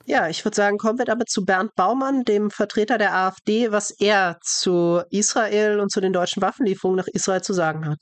Ja, ich würde sagen, kommen wir damit zu Bernd Baumann, dem Vertreter der AfD, was er zu Israel und zu den deutschen Waffenlieferungen nach Israel zu sagen hat.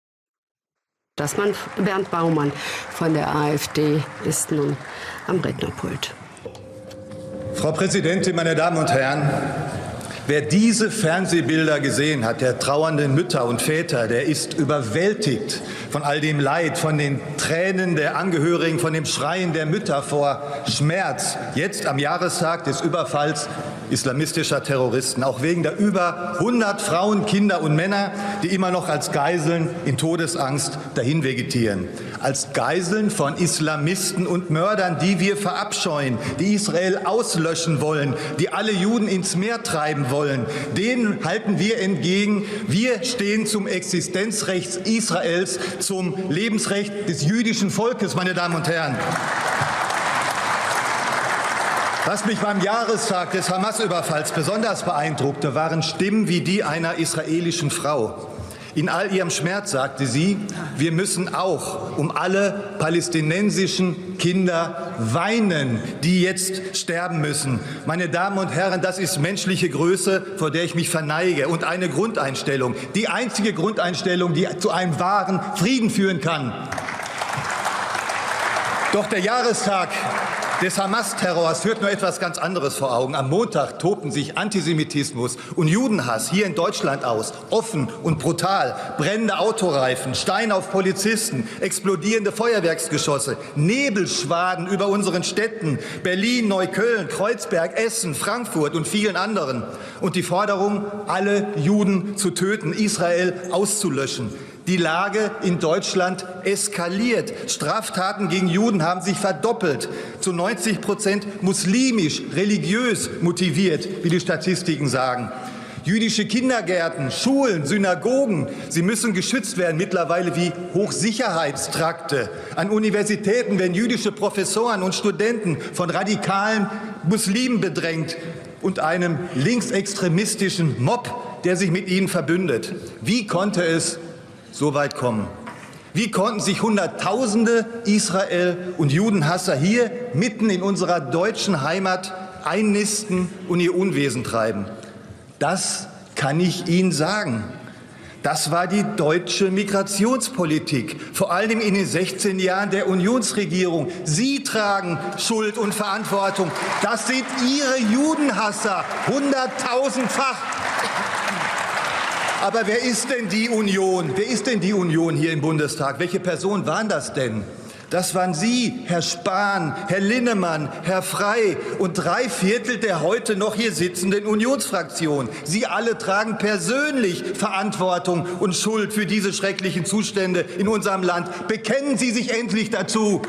Bernd Baumann von der AfD ist nun am Rednerpult. Frau Präsidentin, meine Damen und Herren! Wer diese Fernsehbilder gesehen hat, der trauernden Mütter und Väter, der ist überwältigt von all dem Leid, von den Tränen der Angehörigen, von dem Schreien der Mütter vor Schmerz. Jetzt am Jahrestag des Überfalls islamistischer Terroristen, auch wegen der über 100 Frauen, Kinder und Männer, die immer noch als Geiseln in Todesangst dahin vegetieren. Als Geiseln von Islamisten und Mördern, die wir verabscheuen, die Israel auslöschen wollen, die alle Juden ins Meer treiben wollen. Denen halten wir entgegen. Wir stehen zum Existenzrecht Israels, zum Lebensrecht des jüdischen Volkes, meine Damen und Herren. Was mich beim Jahrestag des Hamas-Überfalls besonders beeindruckte, waren Stimmen wie die einer israelischen Frau. In all ihrem Schmerz sagte sie, wir müssen auch um alle palästinensischen Kinder weinen, die jetzt sterben müssen. Meine Damen und Herren, das ist menschliche Größe, vor der ich mich verneige, und eine Grundeinstellung, die einzige Grundeinstellung, die zu einem wahren Frieden führen kann. Doch der Jahrestag des Hamas-Terrors führt nur etwas ganz anderes vor Augen. Am Montag tobten sich Antisemitismus und Judenhass hier in Deutschland aus, offen und brutal. Brennende Autoreifen, Steine auf Polizisten, explodierende Feuerwerksgeschosse, Nebelschwaden über unseren Städten, Berlin, Neukölln, Kreuzberg, Essen, Frankfurt und vielen anderen. Und die Forderung, alle Juden zu töten, Israel auszulöschen. Die Lage in Deutschland eskaliert. Straftaten gegen Juden haben sich verdoppelt, zu 90% muslimisch, religiös motiviert, wie die Statistiken sagen. Jüdische Kindergärten, Schulen, Synagogen, sie müssen geschützt werden, mittlerweile wie Hochsicherheitstrakte. An Universitäten werden jüdische Professoren und Studenten von radikalen Muslimen bedrängt und einem linksextremistischen Mob, der sich mit ihnen verbündet. Wie konnte es so weit kommen? Wie konnten sich Hunderttausende Israel- und Judenhasser hier mitten in unserer deutschen Heimat einnisten und ihr Unwesen treiben? Das kann ich Ihnen sagen. Das war die deutsche Migrationspolitik, vor allem in den 16 Jahren der Unionsregierung. Sie tragen Schuld und Verantwortung. Das sind Ihre Judenhasser, 100.000-fach. Aber wer ist denn die Union? Wer ist denn die Union hier im Bundestag? Welche Personen waren das denn? Das waren Sie, Herr Spahn, Herr Linnemann, Herr Frey und 3/4 der heute noch hier sitzenden Unionsfraktion. Sie alle tragen persönlich Verantwortung und Schuld für diese schrecklichen Zustände in unserem Land. Bekennen Sie sich endlich dazu.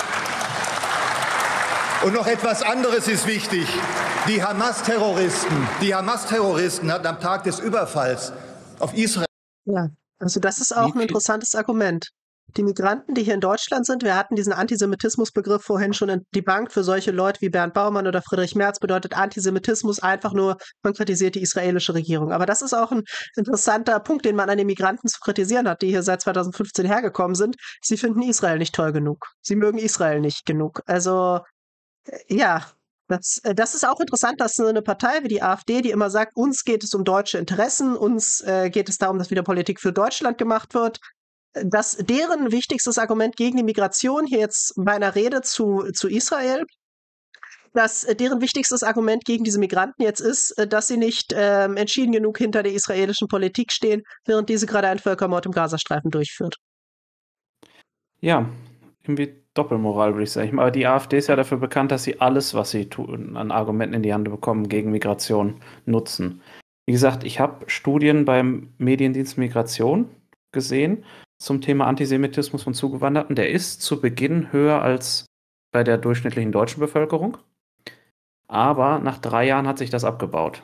Und noch etwas anderes ist wichtig. Die Hamas-Terroristen hatten am Tag des Überfalls auf Israel. Ja, also das ist auch ein interessantes Argument. Die Migranten, die hier in Deutschland sind, wir hatten diesen Antisemitismusbegriff vorhin schon debunked. Für solche Leute wie Bernd Baumann oder Friedrich Merz bedeutet Antisemitismus einfach nur, man kritisiert die israelische Regierung. Aber das ist auch ein interessanter Punkt, den man an den Migranten zu kritisieren hat, die hier seit 2015 hergekommen sind. Sie finden Israel nicht toll genug. Sie mögen Israel nicht genug. Also ja, das ist auch interessant, dass eine Partei wie die AfD, die immer sagt, uns geht es um deutsche Interessen, uns geht es darum, dass wieder Politik für Deutschland gemacht wird, dass deren wichtigstes Argument gegen die Migration hier jetzt bei einer Rede zu Israel, dass deren wichtigstes Argument gegen diese Migranten jetzt ist, dass sie nicht entschieden genug hinter der israelischen Politik stehen, während diese gerade einen Völkermord im Gazastreifen durchführt. Ja, irgendwie Doppelmoral, würde ich sagen. Aber die AfD ist ja dafür bekannt, dass sie alles, was sie tun, an Argumenten in die Hand bekommen, gegen Migration nutzen. Wie gesagt, ich habe Studien beim Mediendienst Migration gesehen zum Thema Antisemitismus von Zugewanderten. Der ist zu Beginn höher als bei der durchschnittlichen deutschen Bevölkerung. Aber nach 3 Jahren hat sich das abgebaut.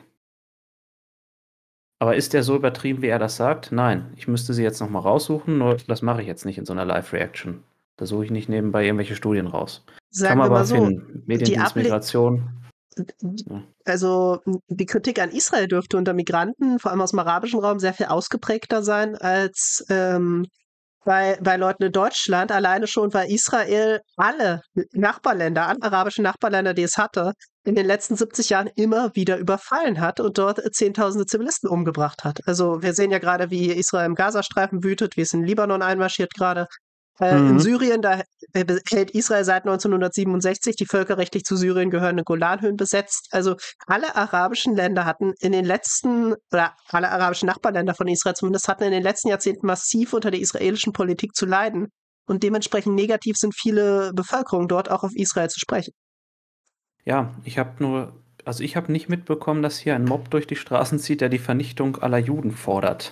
Aber ist der so übertrieben, wie er das sagt? Nein, ich müsste sie jetzt nochmal raussuchen, nur das mache ich jetzt nicht in so einer Live-Reaction. Da suche ich nicht nebenbei irgendwelche Studien raus. Sagen wir mal so, Mediendienst, Migration. Also die Kritik an Israel dürfte unter Migranten, vor allem aus dem arabischen Raum, sehr viel ausgeprägter sein als bei Leuten in Deutschland, alleine schon, weil Israel alle Nachbarländer, alle arabischen Nachbarländer, die es hatte, in den letzten 70 Jahren immer wieder überfallen hat und dort Zehntausende Zivilisten umgebracht hat. Also wir sehen ja gerade, wie Israel im Gazastreifen wütet, wie es in Libanon einmarschiert gerade. In Syrien, da hält Israel seit 1967 die völkerrechtlich zu Syrien gehörenden Golanhöhen besetzt. Also alle arabischen Länder hatten in den letzten, oder alle arabischen Nachbarländer von Israel zumindest, hatten in den letzten Jahrzehnten massiv unter der israelischen Politik zu leiden. Und dementsprechend negativ sind viele Bevölkerungen dort auch auf Israel zu sprechen. Ja, ich habe nicht mitbekommen, dass hier ein Mob durch die Straßen zieht, der die Vernichtung aller Juden fordert.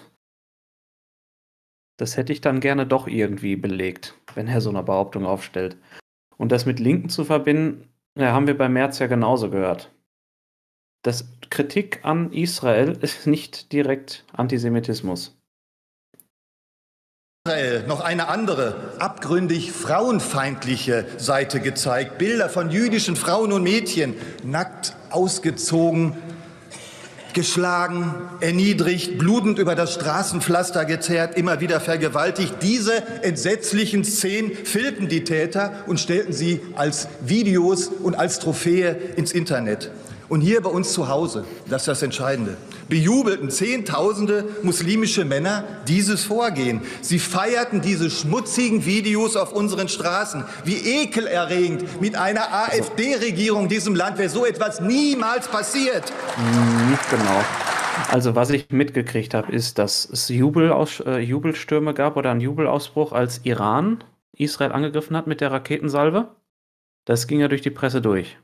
Das hätte ich dann gerne doch irgendwie belegt, wenn er so eine Behauptung aufstellt. Und das mit Linken zu verbinden, ja, haben wir bei Merz ja genauso gehört. Das Kritik an Israel ist nicht direkt Antisemitismus. Israel noch eine andere, abgründig frauenfeindliche Seite gezeigt. Bilder von jüdischen Frauen und Mädchen, nackt, ausgezogen, geschlagen, erniedrigt, blutend über das Straßenpflaster gezerrt, immer wieder vergewaltigt. Diese entsetzlichen Szenen filmten die Täter und stellten sie als Videos und als Trophäe ins Internet. Und hier bei uns zu Hause, das ist das Entscheidende, bejubelten Zehntausende muslimische Männer dieses Vorgehen. Sie feierten diese schmutzigen Videos auf unseren Straßen. Wie ekelerregend mit einer AfD-Regierung in diesem Land wäre so etwas niemals passiert. Genau. Also was ich mitgekriegt habe, ist, dass es Jubelstürme gab oder einen Jubelausbruch, als Iran Israel angegriffen hat mit der Raketensalve. Das ging ja durch die Presse durch.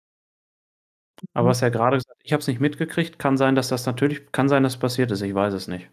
Aber was er gerade gesagt hat, ich habe es nicht mitgekriegt, kann sein, dass das passiert ist, ich weiß es nicht.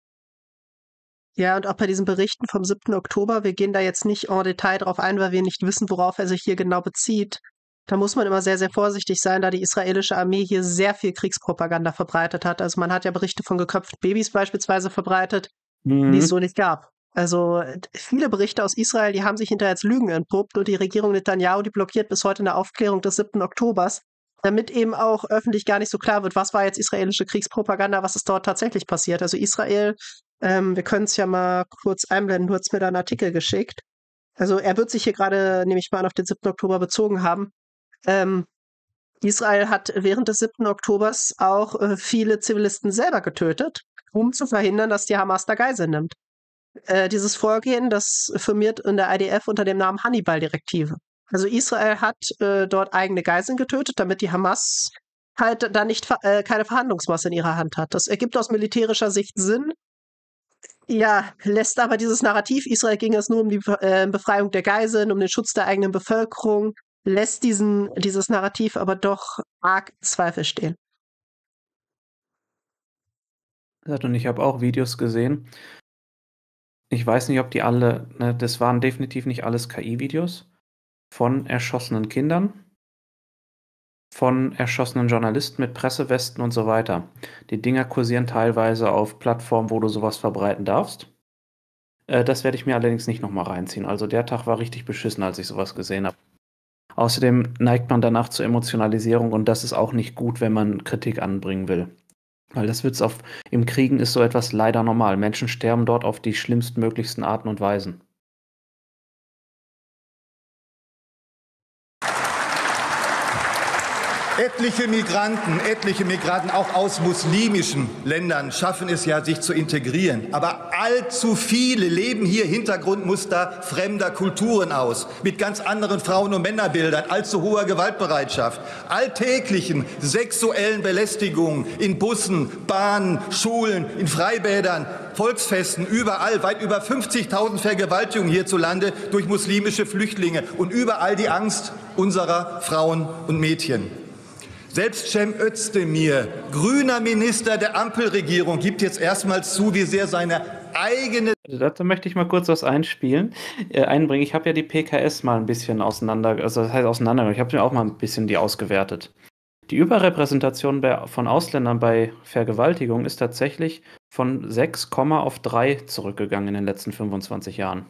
Ja, und auch bei diesen Berichten vom 7. Oktober, wir gehen da jetzt nicht en Detail drauf ein, weil wir nicht wissen, worauf er sich hier genau bezieht. Da muss man immer sehr, sehr vorsichtig sein, da die israelische Armee hier sehr viel Kriegspropaganda verbreitet hat. Also man hat ja Berichte von geköpften Babys beispielsweise verbreitet, die es so nicht gab. Also viele Berichte aus Israel, die haben sich hinterher als Lügen entpuppt und die Regierung Netanyahu, die blockiert bis heute eine Aufklärung des 7. Oktobers, damit eben auch öffentlich gar nicht so klar wird, was war jetzt israelische Kriegspropaganda, was ist dort tatsächlich passiert. Also Israel, wir können es ja mal kurz einblenden, du hast mir da einen Artikel geschickt. Also er wird sich hier gerade, nehme ich mal an, auf den 7. Oktober bezogen haben. Israel hat während des 7. Oktobers auch viele Zivilisten selber getötet, um zu verhindern, dass die Hamas da Geiseln nimmt. Dieses Vorgehen, das firmiert in der IDF unter dem Namen Hannibal-Direktive. Also Israel hat dort eigene Geiseln getötet, damit die Hamas halt da nicht keine Verhandlungsmasse in ihrer Hand hat. Das ergibt aus militärischer Sicht Sinn. Ja, lässt aber dieses Narrativ, Israel ging es nur um die Befreiung der Geiseln, um den Schutz der eigenen Bevölkerung, lässt dieses Narrativ aber doch arg in Zweifel stehen. Und ich habe auch Videos gesehen. Ich weiß nicht, ob die alle, ne, das waren definitiv nicht alles KI-Videos von erschossenen Kindern, von erschossenen Journalisten mit Pressewesten und so weiter. Die Dinger kursieren teilweise auf Plattformen, wo du sowas verbreiten darfst. Das werde ich mir allerdings nicht nochmal reinziehen. Also der Tag war richtig beschissen, als ich sowas gesehen habe. Außerdem neigt man danach zur Emotionalisierung und das ist auch nicht gut, wenn man Kritik anbringen will. Weil im Kriegen ist so etwas leider normal. Menschen sterben dort auf die schlimmstmöglichsten Arten und Weisen. Etliche Migranten auch aus muslimischen Ländern schaffen es ja, sich zu integrieren. Aber allzu viele leben hier Hintergrundmuster fremder Kulturen aus, mit ganz anderen Frauen- und Männerbildern, allzu hoher Gewaltbereitschaft, alltäglichen sexuellen Belästigungen in Bussen, Bahnen, Schulen, in Freibädern, Volksfesten, überall, weit über 50.000 Vergewaltigungen hierzulande durch muslimische Flüchtlinge und überall die Angst unserer Frauen und Mädchen. Selbst Cem Özdemir, grüner Minister der Ampelregierung, gibt jetzt erstmals zu, wie sehr seine eigene... Dazu möchte ich mal kurz was einbringen. Ich habe ja die PKS mal ein bisschen ich habe mir auch mal ein bisschen die ausgewertet. Die Überrepräsentation von Ausländern bei Vergewaltigung ist tatsächlich von 6, auf 3 zurückgegangen in den letzten 25 Jahren.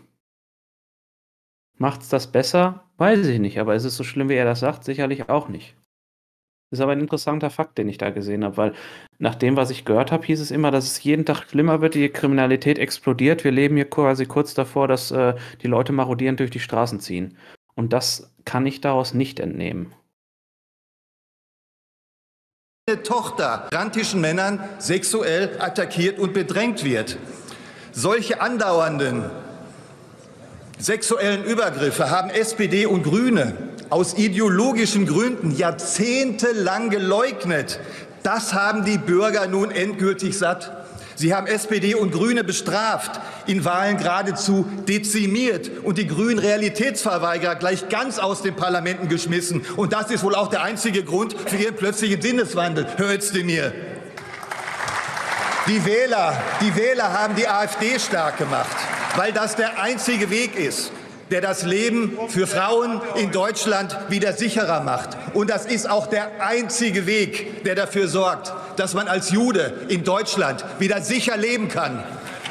Macht's das besser? Weiß ich nicht, aber ist es so schlimm, wie er das sagt? Sicherlich auch nicht. Das ist aber ein interessanter Fakt, den ich da gesehen habe, weil nach dem, was ich gehört habe, hieß es immer, dass es jeden Tag schlimmer wird, die Kriminalität explodiert. Wir leben hier quasi kurz davor, dass die Leute marodierend durch die Straßen ziehen. Und das kann ich daraus nicht entnehmen. Eine Tochter migrantischen Männern sexuell attackiert und bedrängt wird. Solche andauernden sexuellen Übergriffe haben SPD und Grüne aus ideologischen Gründen jahrzehntelang geleugnet. Das haben die Bürger nun endgültig satt. Sie haben SPD und Grüne bestraft, in Wahlen geradezu dezimiert und die grünen Realitätsverweigerer gleich ganz aus den Parlamenten geschmissen. Und das ist wohl auch der einzige Grund für Ihren plötzlichen Sinneswandel, Herr Özdemir. Die Wähler haben die AfD stark gemacht, weil das der einzige Weg ist, der das Leben für Frauen in Deutschland wieder sicherer macht. Und das ist auch der einzige Weg, der dafür sorgt, dass man als Jude in Deutschland wieder sicher leben kann.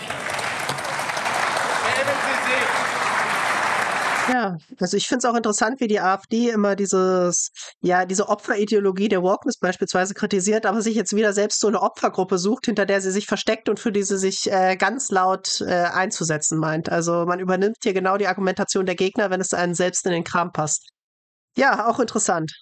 Ja, also ich finde es auch interessant, wie die AfD immer diese Opferideologie der Wokeness beispielsweise kritisiert, aber sich jetzt wieder selbst so eine Opfergruppe sucht, hinter der sie sich versteckt und für die sie sich ganz laut einzusetzen meint. Also man übernimmt hier genau die Argumentation der Gegner, wenn es einen selbst in den Kram passt. Ja, auch interessant.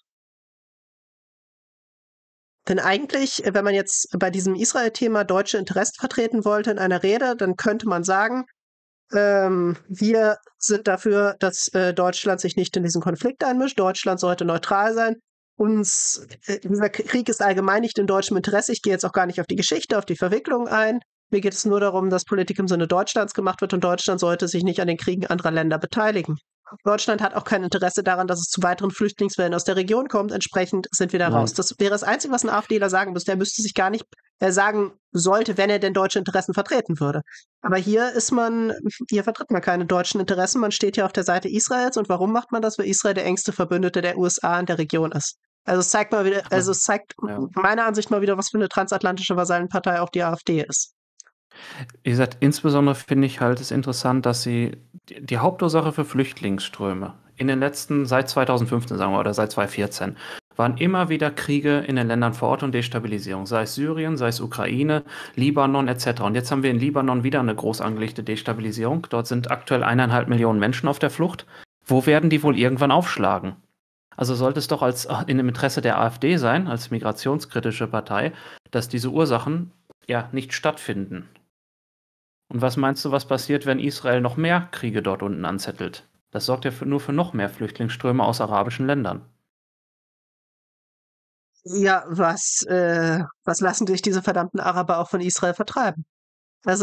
Denn eigentlich, wenn man jetzt bei diesem Israel-Thema deutsche Interessen vertreten wollte in einer Rede, dann könnte man sagen, wir sind dafür, dass Deutschland sich nicht in diesen Konflikt einmischt. Deutschland sollte neutral sein. Dieser Krieg ist allgemein nicht in deutschem Interesse. Ich gehe jetzt auch gar nicht auf die Geschichte, auf die Verwicklung ein. Mir geht es nur darum, dass Politik im Sinne Deutschlands gemacht wird und Deutschland sollte sich nicht an den Kriegen anderer Länder beteiligen. Deutschland hat auch kein Interesse daran, dass es zu weiteren Flüchtlingswellen aus der Region kommt. Entsprechend sind wir da raus. Das wäre das Einzige, was ein AfDler sagen müsste. Er müsste sich gar nicht sagen sollte, wenn er denn deutsche Interessen vertreten würde. Aber hier vertritt man keine deutschen Interessen. Man steht hier auf der Seite Israels. Und warum macht man das? Weil Israel der engste Verbündete der USA in der Region ist. Also es zeigt meiner Ansicht mal wieder, was für eine transatlantische Vasallenpartei auch die AfD ist. Wie gesagt, insbesondere finde ich halt es interessant, dass sie die Hauptursache für Flüchtlingsströme in den letzten, seit 2015 sagen wir, oder seit 2014, waren immer wieder Kriege in den Ländern vor Ort und Destabilisierung, sei es Syrien, sei es Ukraine, Libanon etc. Und jetzt haben wir in Libanon wieder eine groß angelegte Destabilisierung. Dort sind aktuell 1,5 Millionen Menschen auf der Flucht. Wo werden die wohl irgendwann aufschlagen? Also sollte es doch in dem Interesse der AfD sein, als migrationskritische Partei, dass diese Ursachen ja nicht stattfinden. Und was meinst du, was passiert, wenn Israel noch mehr Kriege dort unten anzettelt? Das sorgt ja nur für noch mehr Flüchtlingsströme aus arabischen Ländern. Ja, was lassen sich diese verdammten Araber auch von Israel vertreiben? Also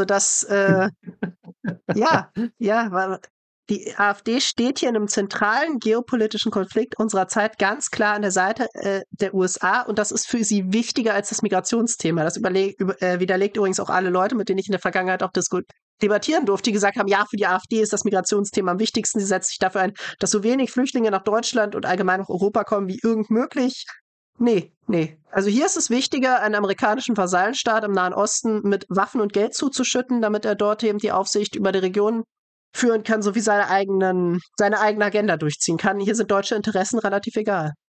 weil die AfD steht hier in einem zentralen geopolitischen Konflikt unserer Zeit ganz klar an der Seite der USA und das ist für sie wichtiger als das Migrationsthema. Das widerlegt übrigens auch alle Leute, mit denen ich in der Vergangenheit auch debattieren durfte, die gesagt haben, ja, für die AfD ist das Migrationsthema am wichtigsten. Sie setzt sich dafür ein, dass so wenig Flüchtlinge nach Deutschland und allgemein nach Europa kommen wie irgend möglich. Nee. Also hier ist es wichtiger, einen amerikanischen Vasallenstaat im Nahen Osten mit Waffen und Geld zuzuschütten, damit er dort eben die Aufsicht über die Region führen kann, sowie seine eigene Agenda durchziehen kann. Hier sind deutsche Interessen relativ egal.